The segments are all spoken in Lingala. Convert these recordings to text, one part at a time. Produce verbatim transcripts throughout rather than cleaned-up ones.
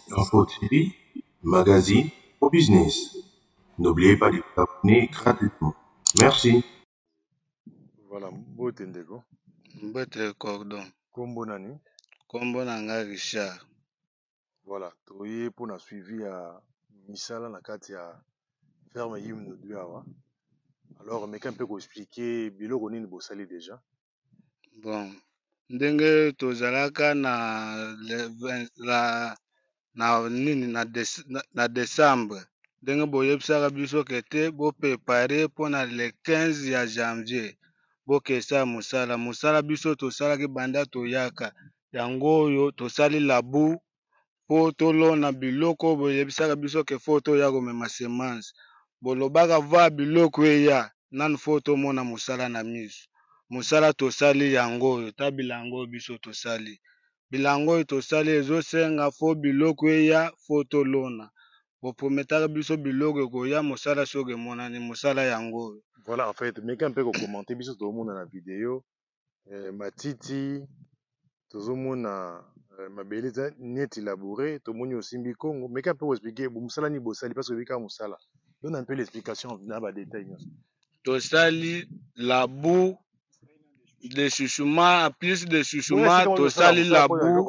infotérie, magazine au business. N'oubliez pas de vous abonner gratuitement. Merci. Voilà, mbote ndeko. Mbote cordon. Kombo nani? Kombo nanga Richard. Voilà, toye pour na suivi à misala na kati ya ferme yimno duawa. Alors, mais quand peut expliquer biloko nini bosali déjà? Bon, ndenge tozalaka na le vingt la na nini na, des, na, na décembre. Ndenge boyebisaka biso kete bo préparer pona le quinze ya janvier. Bokesa musala musala biso tosalaki banda toyaka. Yango oyo tosali labu po tolona biloko boyebisaka biso ke fo toya komema semence. Bolobaka va biloko eya nanu fo tomona musala na miso. Musala tosali yango oyo ta bilango biso tosali. Bilango oyo tosali ezosenga fo biloko eya fo tolona. Boprometaka biso biloko ekoya musala soki emonani musala yango oyo. Voilà, en fait, mais quand peut commenter biso tout le monde dans la vidéo, euh, matiti, tout le monde na mabeleza net élaboré, tout le monde aussi mbi Congo, mais quand peut expliquer bon musala ni bosali parce que vika musala. Donne un peu l'explication dans les détails. Tosali labu de chuchuma plus de Bon, chuchuma c'est comme tosali labu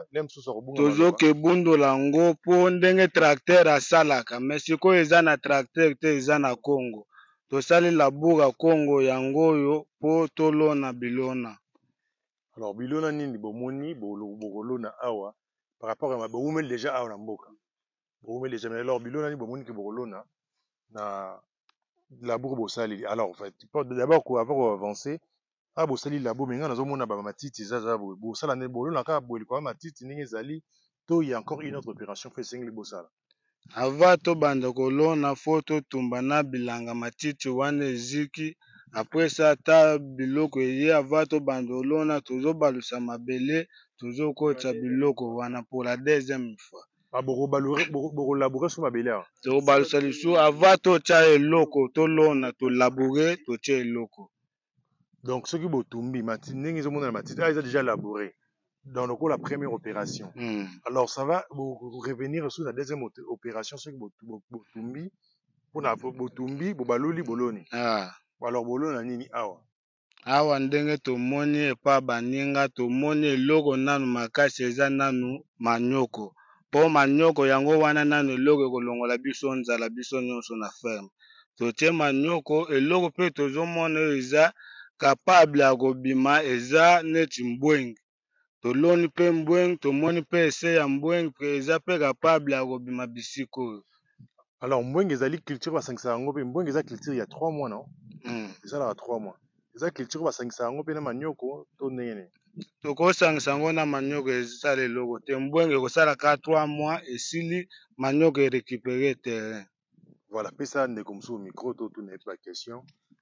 tozoke bundola yango po ndenge tracteur asalaka me sikoyo eza na tracteur te eza na Congo tosali labu ya Congo yango oyo po tolona bilona. Alors bilona nini bomoni bokolona awa par rapport à bomeli déjà awa na mboka bomeli déjà mais alors bilona nini bomoni ke bokolona na labour bosali. Alors en fait d'abord ko avant avancer ah bosali labour mais nga nazomona ba matiti za za bosala ne bolona ka boeli kwa matiti ndenge ezali to il y a encore une autre opération fait singli bosala. Ava tobanda kolona fo totumba na bilanga matiti wana eziki apres ça ta biloko eye ava tobanda kolona tozobalusa mabele tozokotisa biloko wana pour la deuxième fois. Ah bokolabourer sur mabele awa tokobalusa lisu ava totya eloko tolona tolaboure totya eloko. Donc ceux qui botumbi matiti ndenge ezomona na matiti ah, ils ont déjà labouré dans le coup la première opération. Hmm. Alors ça va vous revenir sur la deuxième opération ceux qui botumbi pour na botumbi bobaloli boloni. Ah. Alors bolona nini awa. Awa ndenge tomoni epa baninga tomoni eloko nanu makasi eza nanu manyoko. Po manyoko yango wana nanu eloko ekolongola biso nzala biso nyonso na ferme. Totie manyoko eloko pe tozomona eza capable ya kobima eza neti mbwenge. Toloni pe mbwenge tomoni pe ese ya mbwenge pe eza pe capable ya kobima bisiko oyo. Alors mbwenge ezali culture basangisa yango pe mbwenge eza culture il y a trois mois non? Hmm. Eza là trois mois. Eza culture basangisa yango pe na manyoko to ndenge. Tokosangisa yango na manyoko ezala eloko te mbwenge ekosalaka trois mois esili manyoko erécupérer terrain. Voilà, pesa ndeko mosusu micro to tuna yebi ba question.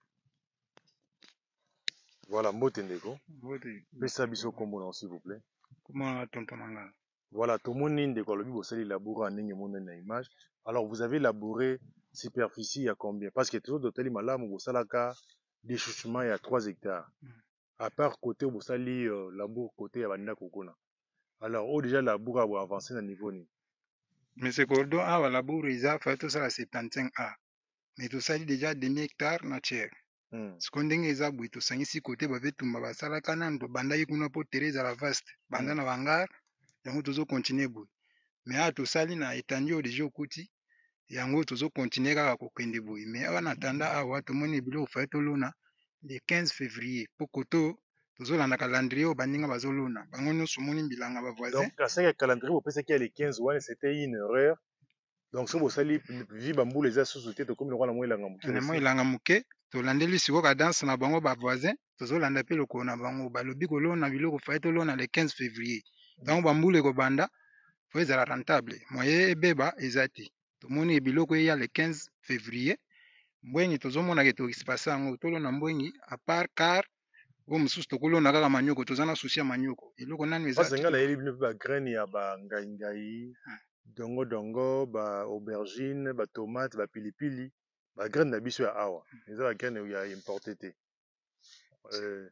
Voilà, mbote ndeko. Mbote. Pesa biso kombo na s'il vous plaît. Comment tonton nanga? Voilà, tout le monde ndeko alobi bosali labour ndenge mona na image. Alors vous avez labouré superficie à combien? Parce que toujours d'hôtel malamu bosalaka déchouchement il y a trois hectares. Mm. À part côté bosali euh, labour côté ya banda kokona. Alors au déjà labour a avancé na niveau ni. Mais c'est cordon ah labour isa fait tout ça à soixante-quinze A. Mais tout ça déjà demi hectare na tiers. Mm. Ce qu'on ndenge eza boui to sangisi côté ba vetumba basalaka nando banda yikuna po Teresa la vaste. Banda mm. na bangar yango tozo continuer boui. Mais à tout ça na étendue au déjà okuti yango tozo continuer kaka kokende boui. Mais awa na tanda awa to moni bilo fait to lona le quinze février po koto tozolanda calendrier au baninga bazolona bango nyonso moni bilanga ba voisin. Donc à cinq calendrier au P C qui a les quinze ouais c'était une erreur. Donc so bosali vi bambou les associés to comme le roi la mo ilanga muke. Na mo ilanga muke tolandeli siko ka danse na bango ba voisin tozolanda pe lokolo na bango balobi kolona biloko fa to lona le quinze février. Donc bambule ko banda faut ezala rentable. Moye ebeba ezati. Tomoni biloko ya le quinze février. Mbwenyi tozomona ke to expasa yango tolona mbwenyi à part car o mususu tokolona kaka manyoko tozana souci ya manyoko eloko nani ezati. Parce que ngala yeli ba graine ya ba ngai ngai dongo dongo ba aubergine ba tomate ba pilipili ba graine na biso ya awa eza ba graine ya importé te euh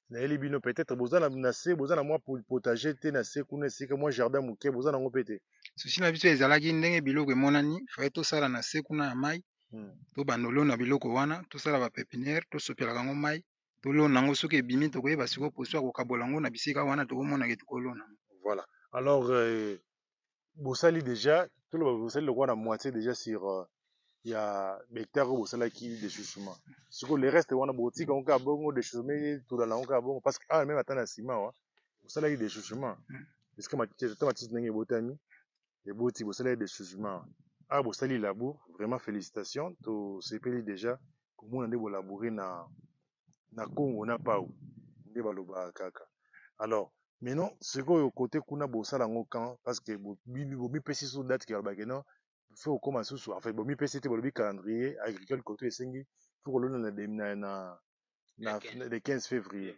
na yeli bino peut-être bozana na se bozana moi potager te na se kuna esika moi jardin moke bozana ngo pete susi na biso ezalaki ndenge biloko emonani faye tosala na se kuna ya mai to bandolona biloko wana tosala ba pépinière tosopelaka yango mai tolona yango soki ebimi tokoyeba sikoyo poso ya kokabola yango na bisika wana tokomonaka tokolona. Voilà, alors euh, bosali déjà toloba bosali lokwa na moitié déjà sur euh, ya hectare oyo bosalaki déchaussement sikoyo le reste wana botika ngo kaka bongo déchaussement tolala ngo kaka bongo parce que ah même ata na nsima wa bosalaki déchaussement puisque matiti ata matiti ndenge ebotami eboti bosalaki déchaussement ah bosali labour vraiment félicitations tosepeli déjà komona nde bolabouré na na Congo na pau nde balobaka kaka. Alors maintenant sikoyo côté kuna bosala ngo quand parce que bomipesi so date ke balobaki non faut okoma susu en fait bomipesi te bolobi calendrier agricole côté esengi pour kolona na na na na le quinze février.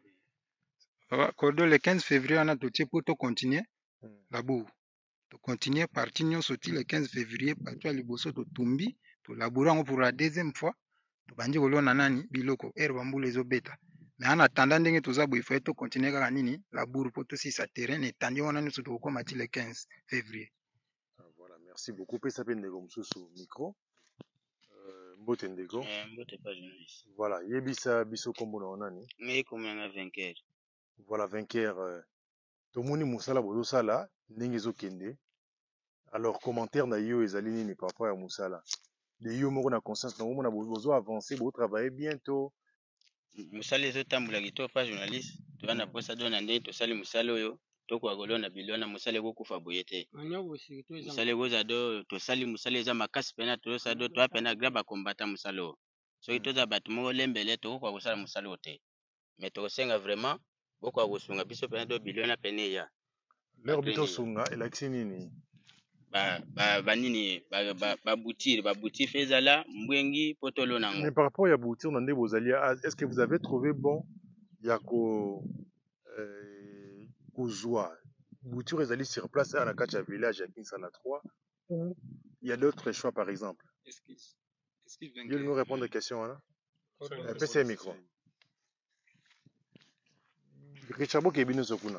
Kodo le quinze février wana totie po to continuer labour to continuer parti nyonso ti le quinze février parti ya liboso totumbi tolabura yango pour la deuxième fois tobandi kolona nani biloko ere bambula ezobeta mais en attendant ndenge toza boye faye to continuer kaka nini labour po tosisa terrain etandi wana nyonso tokokoma ti le quinze février. Voilà, merci beaucoup. Pesa pe ndeko mosusu micro. Euh, mbote ndeko. Eh, mbote pas journaliste. Voilà, yebisa biso kombo na onani. Mais comme un vainqueur. Voilà, vainqueur. Euh, tomoni musala bozo sala ndenge ezokende. Alors commentaire na yo ezali nini par rapport à musala. De yo moko na conscience na mona bozo avancer, bo travailler bientôt. Musala ezotambula kito pas journaliste. Tu vas na posa dona ndenge to sali musala oyo. Toko agolona bilona musala ekokufa boye te. Musala goza do to sali musala eza makasi pena to sa do to apena graba kombata musala o. Soki toza bato moko lembele to ko kosala musala o te. Mais to senga vraiment boko akosunga biso pena do bilona pene ya. Leur bito sunga elakisi nini? Ba ba ba nini ba ba ba boutir ba boutir fezala mbwengi potolo nango. Mais par rapport à boutir na ndé bozali est-ce que vous avez trouvé bon ya ko euh, kozwa bouture ezali sur place à la Kacha village à Kinsala trois ou il y a d'autres choix par exemple. Est-ce qu'il est-ce qu'il vient nous répondre aux questions là? Un peu c'est micro. Richard Bokebino Sokuna.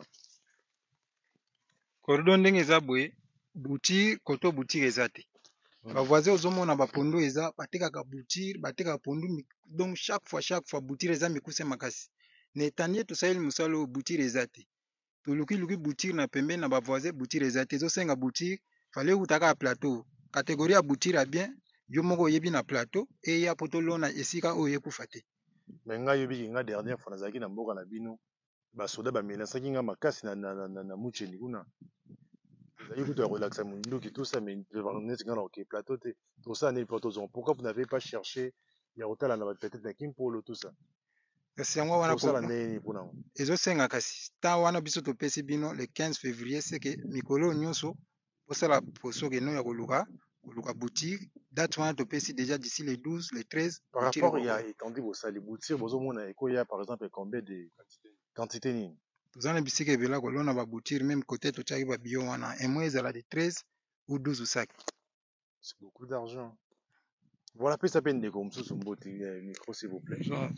Cordon ndenge eza boye boutir koto boutir eza te. Ba voisin ozomona ba pondo eza batekaka boutir batekaka pondo donc chaque fois chaque fois boutir eza mikuse makasi. Netanie to sayeli musalo boutir eza te. To luki luki boutir na pembeni na ba voisin boutir eza te. Zo senga boutir fallait utaka plateau. Catégorie ya boutir a bien yo moko yebi na plateau et ya potolo na esika oye kufa te. Mais nga yobi nga dernière fois nazaki na mboka na bino ba soda ba melasaki nga makasi na na na, na mucheni kuna. Vous avez relaxé mon look et tout ça, mais on est dans le plateau. Tout ça, n'est pas tout. Pourquoi vous n'avez pas cherché? Il y a autant la peut-être na Kimpolo tout ça. C'est moi wana ko. Ezo senga kasi. Ta wana biso to pesi bino le quinze février c'est que mikolo nyonso posala poso ke no ya koluka koluka boutique date wana to pesi déjà d'ici le douze le treize. Par rapport il y a étendu vos sali boutique bozo mona eko ya par exemple combien de quantité ni? Tozana bisika ebela kolona ba boutique même côté to tchaki ba bio wana un mois ezala de treize ou douze sacs. C'est beaucoup d'argent. Voilà, puis ça peine de comme ça son beau micro s'il vous plaît. Voilà.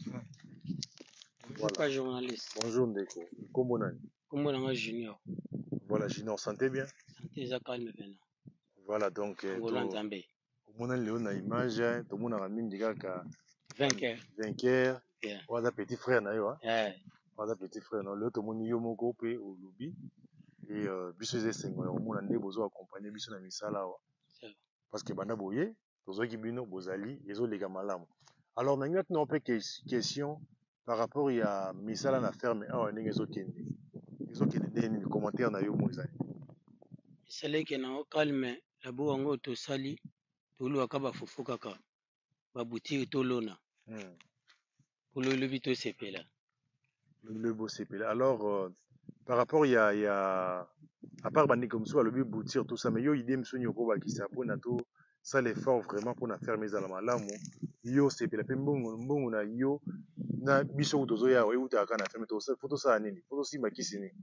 Pas journaliste. Bonjour Ndeko. Comment on Comment on junior. Voilà, junior, santé bien. Santé ça calme maintenant. Voilà donc Angola Nzambe. Comment on léon na image, tout le monde a mis des gars ka vainqueur. Vainqueur. Voilà petit frère na yo. Ouais. Voilà petit frère na le tout monde yo moko pe au lobby et biso ze sengo ya mona nde bozo accompagner biso na misala wa. Parce que banda boye tozoki bino bozali ezo lega malamu. Alors na ngat na pe question par rapport ya misala na ferme awa ndenge ezo kende. Ezo kende ni commentaire na yo mozali. Misala ke na calme la bo ngo to sali to lu akaba fufu kaka. Ba boutique to lona. Hmm. Pour le lebi to sepela. Le beau sepela. Alors euh, par rapport il y a il y a à part bandi comme ça le but boutir tout ça mais yo idée msoni ko ba ki sa pona to ça l'effort vraiment pour na faire mes alama lamu yo sepela pe mbongo mbongo na yo na biso utozo ya we utaka na faire to ça photo ça nini photo si makisi ni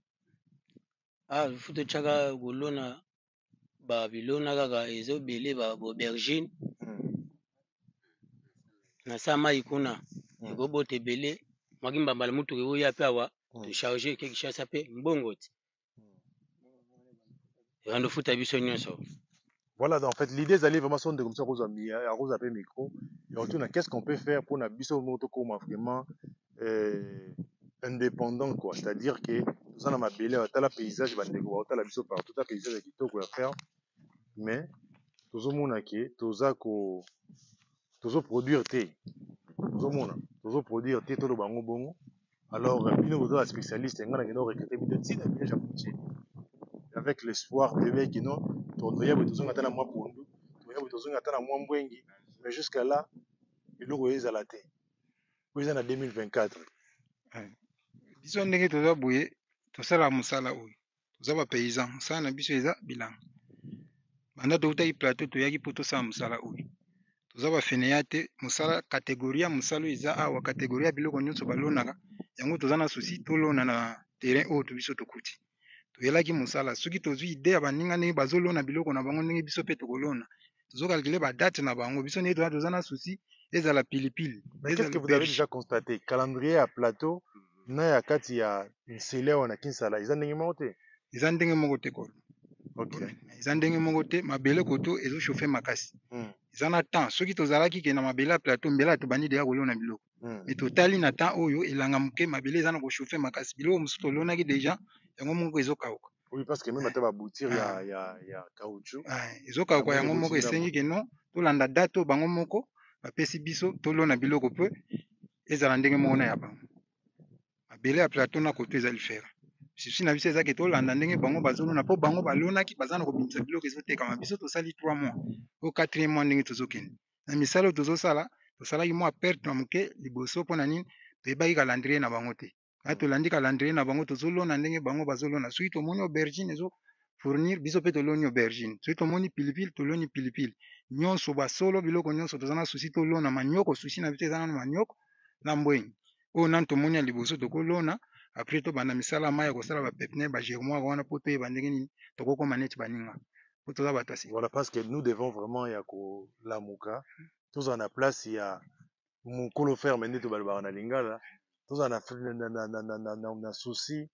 ah photo chaka golona ba bilona kaka ezo belé ba aubergine hmm. Na sama ikuna ego bote belé magimba mbala mutu ke ya pe awa to charger quelque chose ça peut mbongo ti rando futa biso nyonso. Voilà, en fait, l'idée d'aller vraiment sur comme ça, Rose à micro. Et on tourne, qu'est-ce qu'on peut faire pour la biso moto comme vraiment euh, indépendant, quoi. C'est-à-dire que tout ça dans ma belle, tu as le paysage, tu as la biso partout, tu as le paysage qui te quoi faire. Mais tout le monde qui, tout ça ko, tout ça produire thé, tout le monde, tout ça produire thé, tout le bango bongo. Alors, il nous faut un spécialiste, il y a un recruter, mais tu sais, déjà avec l'espoir de voir que non, tu dois y besoin d'attendre moi pour nous, tu dois y besoin d'attendre moi mbwengi, mais jusqu'à là, il nous faut la thé. Vous êtes en deux mille vingt-quatre. Biso ndenge toza boye tosala mosala oyo toza ba paysan mosala na biso eza bilanga banda toutaki plateau toyaki mpo tosala mosala oyo toza bafeneya te mosala kategorie ya mosala eza awa kategorie ya biloko nyonso balonaka yango toza na susi tolona na terrain oyo to biso tokuti toyelaki mosala soki tozwi ide ya baninga ndenge bazolona biloko na bango ndenge biso mpe tokolona tozokalkule badate na bango biso ndenge toza toza na susi ezala pilipili. Mais qu'est-ce que vous avez déjà constaté? Calendrier à plateau na ya kati ya nsele wana kinsala eza ndenge moko te eza ndenge moko te kolo. Okay. Eza ndenge moko te mabele koto ezochauffe makasi mm. Eza na temps soki tozalaki ke na mabele ya plateau mbela tobandi deya kolona biloko mm. Mais totali na temps oyo elanga moke mabele eza na kochauffe makasi biloko mosusu tolonaki deja yango moko ezokauka. Oui, parce que même ata baboutir ya ya ya caoutchouc ezokauka yango moko esengi ke non tolanda date oyo bango moko bapesi biso tolona biloko mpe ezala ndenge moko na ya bango mabele ya plateau na koto eza lifera susi na biso ezaki tolanda ndenge bango bazolona mpo bango balonaki baza na kobimisa biloko ezotekama biso tosali trois mois o quatrième mois ndenge tozokende na misala oyo tozosala tosalaki mwa perte na moke liboso mpo na nini toyebaki calendrier na bango te kaka tolandi calendrier na bango tozolona ndenge bango bazolona soki tomoni aubergine ezo fournir biso mpe toloni aubergine soki tomoni pilipili toloni pilipili nyonso basolo biloko nyonso toza na susi tolona manioko susi na biso eza nano manioko na mbwenyi oyo nani tomoni ya liboso tokolona après tobanda misala mai ya kosala bapepiniere bagermoire wana mpo toyeba ndenge nini tokokoma neti baninga mpo toza bato asi. Voilà, parce que nous devons vraiment ya kolamuka tozala na place ya mokolo ferme nde tobalobaka na lingala tozala na, na, na, na, na, na, na, na souci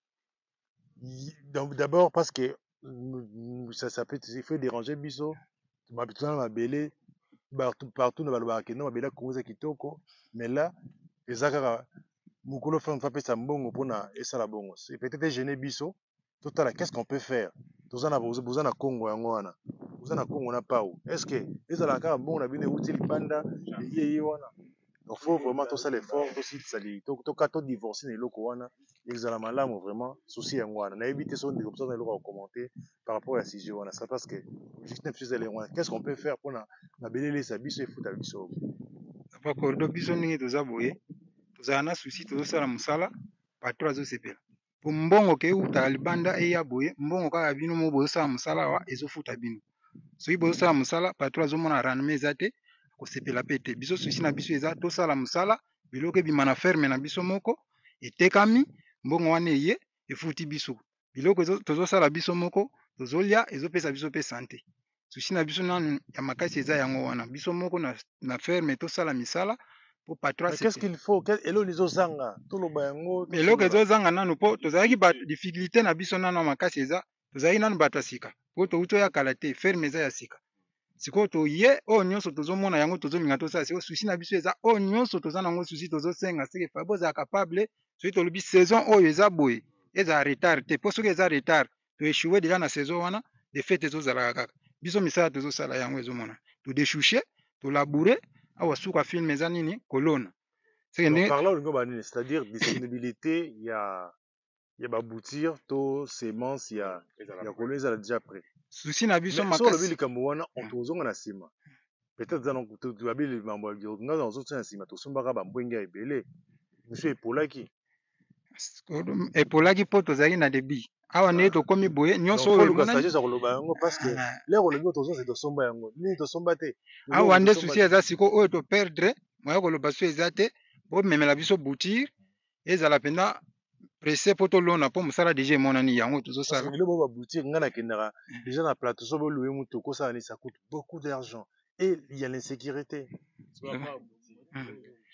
d'abord parce que ça, ça peut, il faut déranger biso tozala na mabele partout, partout na balobaka ke no mabele akongoza kitoko mais là eza kaka mokolo ferme fa pesa mbongo mpona esala bongo c'est peut-être gêner biso totala qu'est-ce qu'on peut faire toza na boza na Congo yango wana boza na Congo na pau est-ce que ezala kaka mbongo na bino euti libanda eyeye wana donc faut vraiment tosala effort tosali toka to divorcer na eloko wana ezala malamu vraiment souci yango wana nayebi te so ndeko mosusu na eloko ya commenter par rapport à sujet wana ça parce que juste na fusele wana qu'est-ce qu'on peut faire mpona mabele elesa biso efuta biso papa cordo biso ndenge toza boye tozala na susi tozosala mosala patro azosepela po mbongo ke eutaka libanda eya boye mbongo kaka bino mo bozosala mosala awa ezofuta bino soki bozosala mosala patro azomona rendement eza te akosepela mpe te biso susi na biso eza tosala mosala biloko ebima na ferme na biso moko etekami mbongo wana eye efuti biso biloko tozosala biso moko tozolia ezopesa biso mpe sante susi na biso nanu ya makasi eza yango wana biso moko na, na ferme tosala misala po patro qu'est-ce qu'il faut eloko ezozanga toloba yango eloko ezozanga nanu mpo tozalaki difficulté na biso nanu makasi eza tozalaki nanu bato ya sika po touti oyo akala te ferme eza ya sika sikoyo toye oyo nyonso tozomona yango tozolinga tosala sikoyo susi na biso eza oyo nyonso toza nango susi tozosenga seke fa bozala capable soki tolobi saison oyo eza boye ezala retard te mpo soki eza retard toeshuwe deja na saison wana defete ezozalaka kaka biso misala tozosala yango ezomona todeshushe tolaboure awa suka filme eza nini kolona par là olingo banini c'est-à-dire disponibilité ya ya baboutir to semence ya ya kolo ezala déjà prêt susi na biso makasi so lobi likambo wana tozonga na nsima peut-être za tobabi mambo ya nga nazotia na nsima tosombaka bambwenge ya ebele miso epolaki epolaki mpo tozalaki na debi awa nde tokomi boye nyonso oyo luka sagesse ya koloba yango parce que lero olingi tozonse tosomba yango nini tosomba te awa nde susi eza sikoyo oyo toperdre moya koloba so eza te bomemela biso boutire ezala mpenza presse po tolona mpo mosala deja emonani yango tozosala biloko baboutir ngai nakendaka déjà na plateau so boluwe motu kosala ni ça coûte beaucoup d'argent et il y a l'insécurité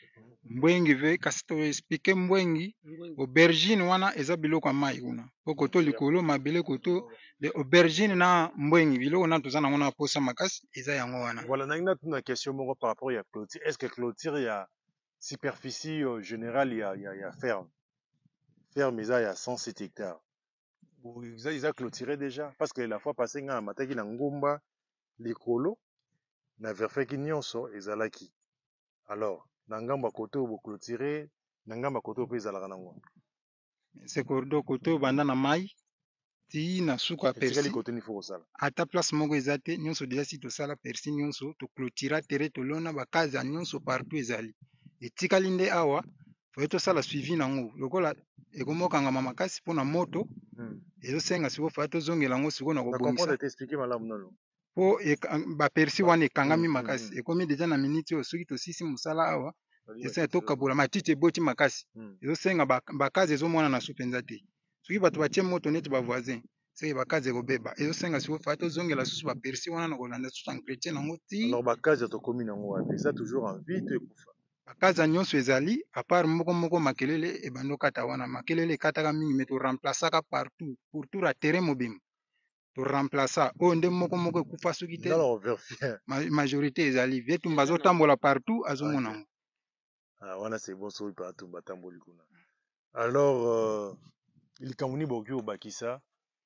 mbwengi ve kasi to expliquer mbwengi aubergine wana eza biloko ya mai kuna po koto likolo mabele koto le aubergine na mbwengi biloko na toza nango na posa makasi eza yango wana. Voilà, na ina tuna question moko par rapport ya clôture. Est-ce que clôture ya superficie euh, générale ya ya ya ferme ferme eza ya cent sept hectares. Ils ils a clôturé déjà parce que la fois passée nga mataki na ngomba likolo na verfeki nyonso ezalaki. Alors na ngamba koto bo clôturer na ngamba koto pe ezalaka nango. C'est cordo koto banda na mai ti na suka persi koto ni foko sala. Ata place moko eza te nyonso déjà si to sala persi nyonso to clôturer terre to lona ba kaza nyonso partout ezali. Etikali nde awa faut to sala suivi nango lokola ekomokanga makasi pona moto hmm. Ezo senga siko fa to zongela ngo siko na ko bomisa. Na comprendre t'expliquer malamu nalo. Po e ba persi wana ekangami makasi mm, ekomi déjà na minute oyo soki to sisi musala awa esa to kabola matiti eboti makasi mm. Ezo senga ba, ba kazi ezo mona na supenza te soki bato batie moto neti ba voisin c'est ba kazi ekobeba ezo senga siko fa to zongela susu ba persi wana na kolanda susu entretien nango ti. Alors ba kazi to komi nango wapi eza toujours en vie to ekufa. Bakaza nyonso ezali à part moko moko makelele ebando kata wana makelele kataka mingi mais to remplaçaka partout pour tout la terrain mobile to remplaça o nde moko moko ekufa soki te ma, majorité ezali vietu bazo tambola partout azomona ngo. Ah wana c'est bon so partout batamboli kuna. Alors euh, il kamuni boki obakisa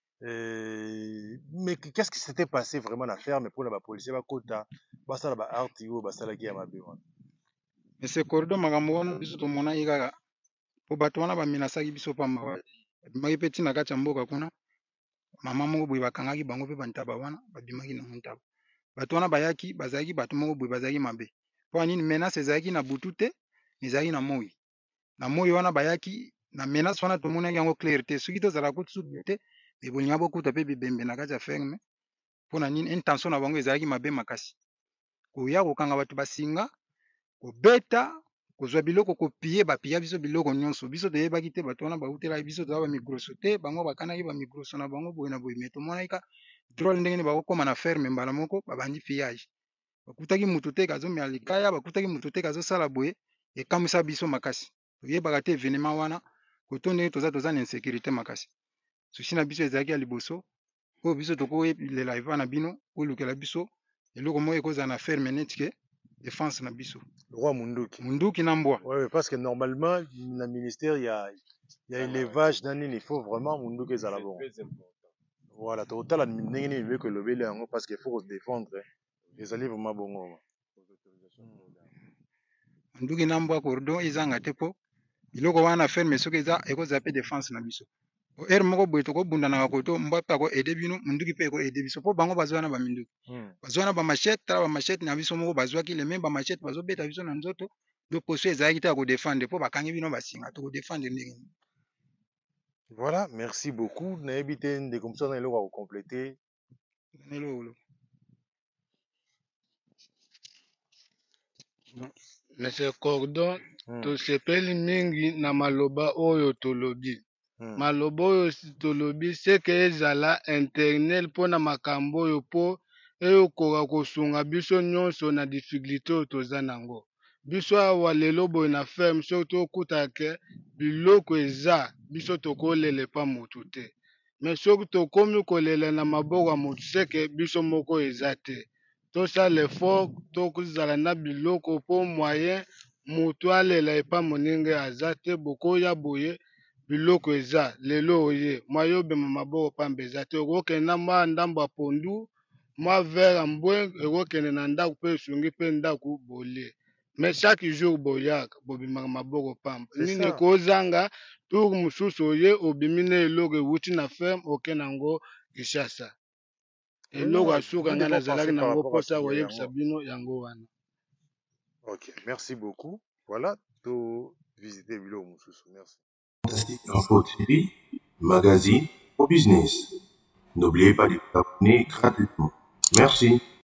euh, mais qu'est-ce qui s'était passé vraiment na ferme pour la policier ba kota basala ba arti o basala ki ya mabe wana. Mais c'est cordo makambo wana biso to mona ikaka po bato wana baminasaki biso pamba wa bimaki pe ntina kati ya mboka kuna mama moko boye bakangaki bango mpe bantaba wana babimaki na ntaba bato wana bayaki bazalaki bato moko boye bazalaki mabe mpo nini menace ezalaki na butu te ezalaki na moi na moi wana bayaki na menace wana tomonaki yango clair te soki tozala kutu suki te ebolinga bokuta mpe bibembe na kati ya ferme mpo na nini intention na bango ezalaki mabe makasi koya kokanga bato basinga kobeta kozwa biloko kopie bapia biso biloko nyonso biso toyebaki te bato wana bautelaki biso toza bamikroso te bango bakanaki bamikroso na bango boye na boye me tomonaki ka drole ndenge nini bakokóma na ferme mbala moko babandi pillage bakutaki mutu te kazomela likaya bakutaki mutu te kazosala boye ekamwisa biso makasi toyebaka te événement wana koto ndenge toza toza na insécurité makasi susi na biso ezalaki ya liboso oyo biso tokoyelela eva na bino kolukela biso eloko moko ekozala na ferme neti ke défense na biso. Roi Munduki. Munduki na mbwa. Ouais, parce que normalement, dans le ministère, il y a, il y a élevage dans il faut vraiment Munduki est à la bon. Voilà, total, il veut que le bébé parce qu'il faut se défendre. Les alliés vraiment bon. Munduki na mbwa cordon ezanga te po. Biloko wana ferme soki eza ekozape défense na biso. Er moko boye tokobunda na koto mbwa pe ako ede bino munduki pe eko ede biso po bango bazwana ba minduki hmm. Bazwana ba machette tala ba machette na biso moko bazwaki le même ba machette bazobeta biso na nzoto do poso ezalaki te ko défendre po bakangi bino basinga to ko défendre ndenge. Voilà, merci beaucoup. Na ebité nde comme ça na eloko ko compléter. Nelolo. Monsieur Cordon, hmm. Tosepeli mingi na maloba oyo tolobi. Hmm. Maloba oyo tolobi seke ezala internel mpona makambo oyo po eyokoka kosunga biso nyonso na difficulté oyo toza nango. Biso awa lelo boye na ferme soki tokutaka biloko eza biso tokolela epa motu te. Mais soki tokomi kolela na maboko ya motu seke biso moko eza te. Tosala effort tokozala na biloko po moyen motu alela epa moninga aza te bokoya boye biloko eza lelo oye mwayo obema maboko pamba eza te okokende na mwa ndambo ya pondu mwa vere mbwe ekokende na ndako mpe esungi mpe ndako bolie mais chaque jour boyaka bobimaka maboko pamba nini kozanga tour mosusu oye obimi na eloko ewuti na ferme oke nango Kinshasa eloko asuka ngai nazalaki nango mposa koyebisa bino yango wana. Ok, merci beaucoup. Voilà, to visiter biloko mosusu. Merci. Fantastique Info T V, magazine au business. N'oubliez pas de vous abonner gratuitement. Merci.